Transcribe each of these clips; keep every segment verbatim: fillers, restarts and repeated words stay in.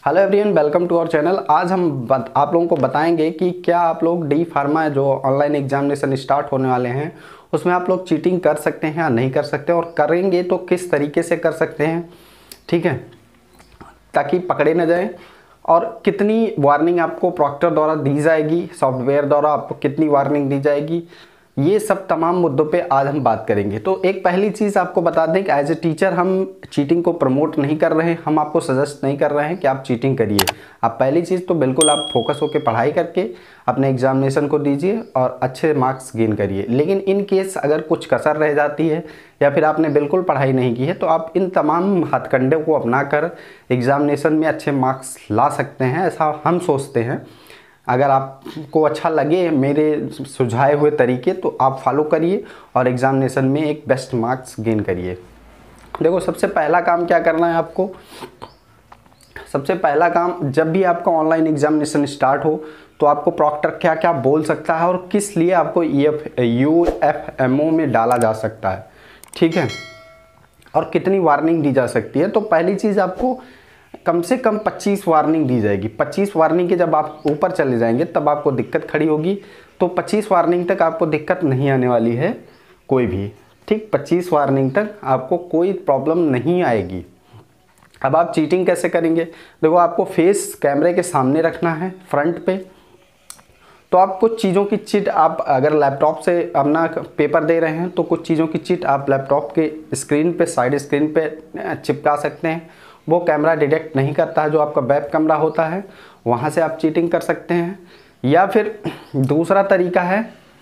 Hello everyone, welcome to our channel. आज हम बत, आप लोगों को बताएंगे कि क्या आप लोग डी फार्मा जो ऑनलाइन एग्जामिनेशन स्टार्ट होने वाले हैं उसमें आप लोग चीटिंग कर सकते हैं या नहीं कर सकते, और करेंगे तो किस तरीके से कर सकते हैं, ठीक है, ताकि पकड़े न जाएं। और कितनी वार्निंग आपको प्रॉक्टर द्वारा दी जाएगी, सॉफ्टवेयर द्वारा आपको कितनी वार्निंग दी जाएगी, ये सब तमाम मुद्दों पे आज हम बात करेंगे। तो एक पहली चीज़ आपको बता दें कि एज ए टीचर हम चीटिंग को प्रमोट नहीं कर रहे हैं, हम आपको सजेस्ट नहीं कर रहे हैं कि आप चीटिंग करिए। आप पहली चीज़ तो बिल्कुल आप फोकस होकर पढ़ाई करके अपने एग्जामिनेशन को दीजिए और अच्छे मार्क्स गेन करिए। लेकिन इन केस अगर कुछ कसर रह जाती है या फिर आपने बिल्कुल पढ़ाई नहीं की है तो आप इन तमाम हथकंडे को अपनाकर एग्जामिनेशन में अच्छे मार्क्स ला सकते हैं, ऐसा हम सोचते हैं। अगर आपको अच्छा लगे मेरे सुझाए हुए तरीके तो आप फॉलो करिए और एग्जामिनेशन में एक बेस्ट मार्क्स गेन करिए। देखो, सबसे पहला काम क्या करना है आपको, सबसे पहला काम, जब भी आपका ऑनलाइन एग्जामिनेशन स्टार्ट हो तो आपको प्रॉक्टर क्या क्या बोल सकता है और किस लिए आपको E F U F M O में डाला जा सकता है, ठीक है, और कितनी वार्निंग दी जा सकती है। तो पहली चीज़, आपको कम से कम पच्चीस वार्निंग दी जाएगी। पच्चीस वार्निंग के जब आप ऊपर चले जाएंगे तब आपको दिक्कत खड़ी होगी। तो पच्चीस वार्निंग तक आपको दिक्कत नहीं आने वाली है कोई भी, ठीक, पच्चीस वार्निंग तक आपको कोई प्रॉब्लम नहीं आएगी। अब आप चीटिंग कैसे करेंगे, देखो, आपको फेस कैमरे के सामने रखना है फ्रंट पे। तो आप कुछ चीज़ों की चिट, आप अगर लैपटॉप से अपना पेपर दे रहे हैं तो कुछ चीज़ों की चिट आप लैपटॉप के स्क्रीन पे, साइड स्क्रीन पे चिपका सकते हैं। वो कैमरा डिटेक्ट नहीं करता है, जो आपका वेब कैमरा होता है, वहाँ से आप चीटिंग कर सकते हैं। या फिर दूसरा तरीका है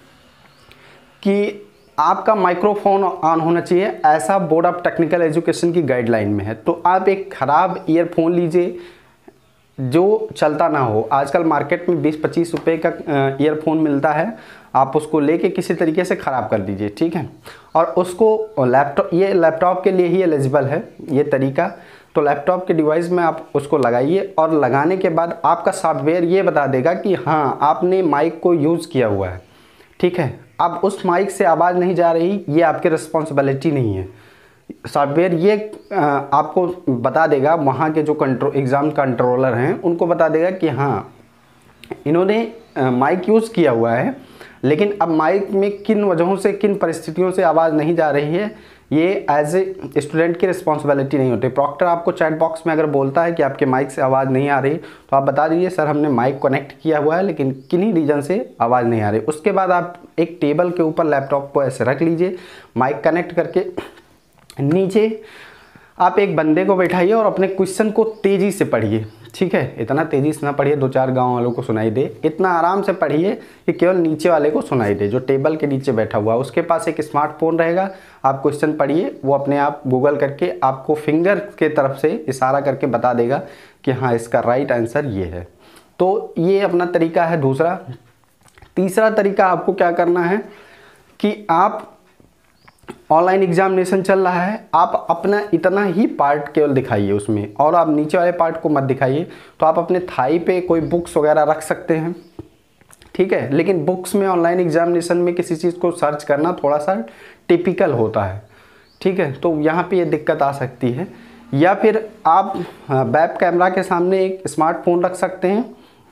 कि आपका माइक्रोफोन ऑन होना चाहिए, ऐसा बोर्ड ऑफ टेक्निकल एजुकेशन की गाइडलाइन में है। तो आप एक ख़राब ईयरफोन लीजिए जो चलता ना हो। आजकल मार्केट में बीस पच्चीस रुपये का ईयरफोन मिलता है, आप उसको लेके किसी तरीके से ख़राब कर दीजिए, ठीक है, और उसको लैपटॉप, ये लैपटॉप के लिए ही एलिजिबल है ये तरीका। तो लैपटॉप के डिवाइस में आप उसको लगाइए और लगाने के बाद आपका सॉफ्टवेयर ये बता देगा कि हाँ, आपने माइक को यूज़ किया हुआ है, ठीक है। अब उस माइक से आवाज़ नहीं जा रही, ये आपकी रिस्पॉन्सिबिलिटी नहीं है। सॉफ्टवेयर ये आपको बता देगा, वहाँ के जो कंट्रोल एग्ज़ाम कंट्रोलर हैं उनको बता देगा कि हाँ, इन्होंने माइक यूज़ किया हुआ है, लेकिन अब माइक में किन वजहों से, किन परिस्थितियों से आवाज़ नहीं जा रही है, ये एज ए स्टूडेंट की रिस्पॉन्सिबिलिटी नहीं होती। प्रॉक्टर आपको चैट बॉक्स में अगर बोलता है कि आपके माइक से आवाज़ नहीं आ रही तो आप बता दीजिए सर, हमने माइक कनेक्ट किया हुआ है लेकिन किन्हीं रीज़न से आवाज़ नहीं आ रही। उसके बाद आप एक टेबल के ऊपर लैपटॉप को ऐसे रख लीजिए, माइक कनेक्ट करके, नीचे आप एक बंदे को बैठाइए और अपने क्वेश्चन को तेज़ी से पढ़िए, ठीक है। इतना तेज़ी से ना पढ़िए दो चार गांव वालों को सुनाई दे, इतना आराम से पढ़िए कि केवल नीचे वाले को सुनाई दे, जो टेबल के नीचे बैठा हुआ है। उसके पास एक स्मार्टफोन रहेगा, आप क्वेश्चन पढ़िए, वो अपने आप गूगल करके आपको फिंगर के तरफ से इशारा करके बता देगा कि हाँ, इसका राइट आंसर ये है। तो ये अपना तरीका है दूसरा। तीसरा तरीका आपको क्या करना है कि आप ऑनलाइन एग्जामिनेशन चल रहा है, आप अपना इतना ही पार्ट केवल दिखाइए उसमें, और आप नीचे वाले पार्ट को मत दिखाइए। तो आप अपने थाई पे कोई बुक्स वगैरह रख सकते हैं, ठीक है, लेकिन बुक्स में ऑनलाइन एग्जामिनेशन में किसी चीज़ को सर्च करना थोड़ा सा टिपिकल होता है, ठीक है, तो यहाँ पे ये दिक्कत आ सकती है। या फिर आप वेब कैमरा के सामने एक स्मार्टफोन रख सकते हैं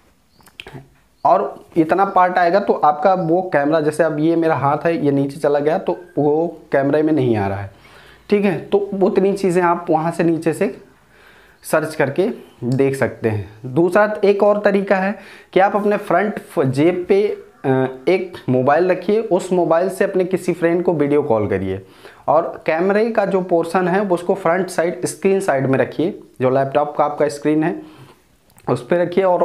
और इतना पार्ट आएगा तो आपका वो कैमरा, जैसे अब ये मेरा हाथ है, ये नीचे चला गया तो वो कैमरे में नहीं आ रहा है, ठीक है। तो उतनी चीज़ें आप वहाँ से नीचे से सर्च करके देख सकते हैं। दूसरा एक और तरीका है कि आप अपने फ्रंट जेब पे एक मोबाइल रखिए, उस मोबाइल से अपने किसी फ्रेंड को वीडियो कॉल करिए और कैमरे का जो पोर्शन है उसको फ्रंट साइड, स्क्रीन साइड में रखिए, जो लैपटॉप का आपका स्क्रीन है उस पर रखिए। और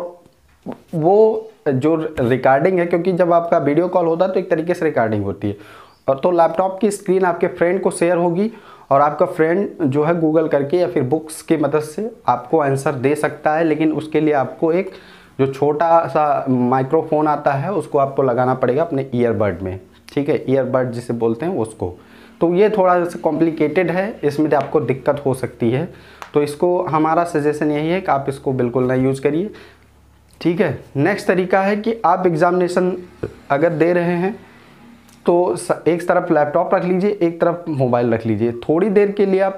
वो जो रिकॉर्डिंग है, क्योंकि जब आपका वीडियो कॉल होता है तो एक तरीके से रिकॉर्डिंग होती है, और तो लैपटॉप की स्क्रीन आपके फ्रेंड को शेयर होगी और आपका फ्रेंड जो है गूगल करके या फिर बुक्स की मदद से आपको आंसर दे सकता है। लेकिन उसके लिए आपको एक जो छोटा सा माइक्रोफोन आता है उसको आपको लगाना पड़ेगा अपने ईयरबड में, ठीक है, ईयरबड जिसे बोलते हैं उसको। तो ये थोड़ा सा कॉम्प्लिकेटेड है, इसमें आपको दिक्कत हो सकती है। तो इसको हमारा सजेशन यही है कि आप इसको बिल्कुल ना यूज़ करिए, ठीक है। नेक्स्ट तरीका है कि आप एग्जामिनेशन अगर दे रहे हैं तो एक तरफ लैपटॉप रख लीजिए, एक तरफ मोबाइल रख लीजिए। थोड़ी देर के लिए आप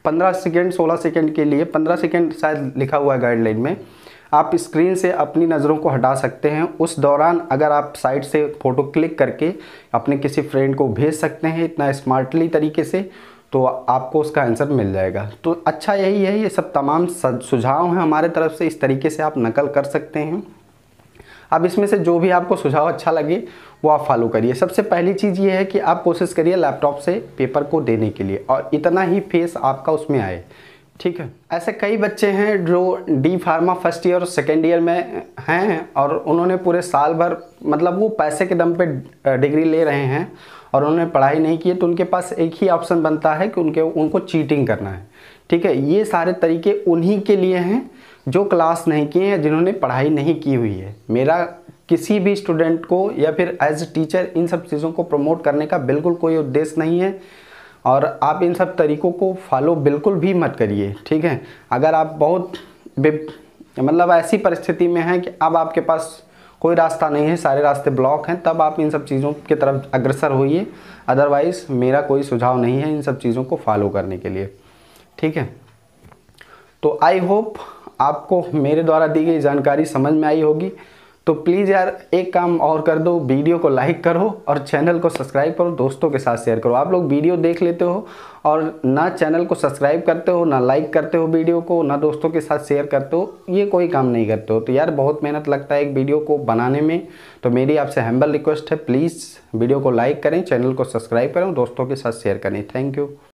पंद्रह सेकेंड सोलह सेकेंड के लिए, पंद्रह सेकेंड शायद लिखा हुआ है गाइडलाइन में, आप स्क्रीन से अपनी नज़रों को हटा सकते हैं। उस दौरान अगर आप साइड से फ़ोटो क्लिक करके अपने किसी फ्रेंड को भेज सकते हैं इतना स्मार्टली तरीके से, तो आपको उसका आंसर मिल जाएगा। तो अच्छा यही है, ये सब तमाम सुझाव हैं हमारे तरफ से, इस तरीके से आप नकल कर सकते हैं। अब इसमें से जो भी आपको सुझाव अच्छा लगे वो आप फॉलो करिए। सबसे पहली चीज़ ये है कि आप कोशिश करिए लैपटॉप से पेपर को देने के लिए और इतना ही फेस आपका उसमें आए, ठीक है। ऐसे कई बच्चे हैं जो डी फार्मा फर्स्ट ईयर और सेकेंड ईयर में हैं और उन्होंने पूरे साल भर मतलब वो पैसे के दम पे डिग्री ले रहे हैं और उन्होंने पढ़ाई नहीं की है, तो उनके पास एक ही ऑप्शन बनता है कि उनके उनको चीटिंग करना है, ठीक है। ये सारे तरीके उन्हीं के लिए हैं जो क्लास नहीं किए हैं, जिन्होंने पढ़ाई नहीं की हुई है। मेरा किसी भी स्टूडेंट को या फिर एज ए टीचर इन सब चीज़ों को प्रमोट करने का बिल्कुल कोई उद्देश्य नहीं है और आप इन सब तरीक़ों को फॉलो बिल्कुल भी मत करिए, ठीक है। अगर आप बहुत मतलब ऐसी परिस्थिति में हैं कि अब आपके पास कोई रास्ता नहीं है, सारे रास्ते ब्लॉक हैं, तब आप इन सब चीज़ों की तरफ अग्रसर होइए। अदरवाइज़ मेरा कोई सुझाव नहीं है इन सब चीज़ों को फॉलो करने के लिए, ठीक है। तो आई होप आपको मेरे द्वारा दी गई जानकारी समझ में आई होगी। तो प्लीज़ यार एक काम और कर दो, वीडियो को लाइक करो और चैनल को सब्सक्राइब करो, दोस्तों के साथ शेयर करो। आप लोग वीडियो देख लेते हो और ना चैनल को सब्सक्राइब करते हो, ना लाइक करते हो वीडियो को, ना दोस्तों के साथ शेयर करते हो, ये कोई काम नहीं करते हो। तो यार बहुत मेहनत लगता है एक वीडियो को बनाने में। तो मेरी आपसे हम्बल रिक्वेस्ट है, प्लीज़ वीडियो को लाइक करें, चैनल को सब्सक्राइब करें, दोस्तों के साथ शेयर करें। Thank you.